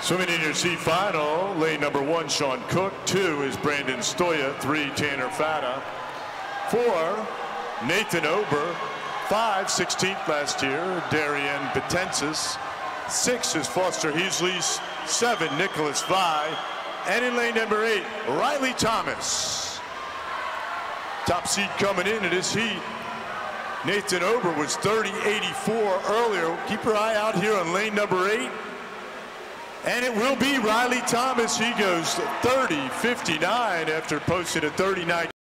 Swimming in your C final, lane number 1, Sean Cook. 2 is Brandon Stoya. 3, Tanner Fata. 4, Nathan Ober. 5, 16th last year, Darian Betensis. 6 is Foster Heasley. 7, Nicholas Vi. And in lane number 8, Riley Thomas. Top seed coming into this heat. Nathan Ober was 30.84 earlier. Keep your eye out here on lane number 8. And it will be Riley Thomas. He goes 30.59 after posting a 39.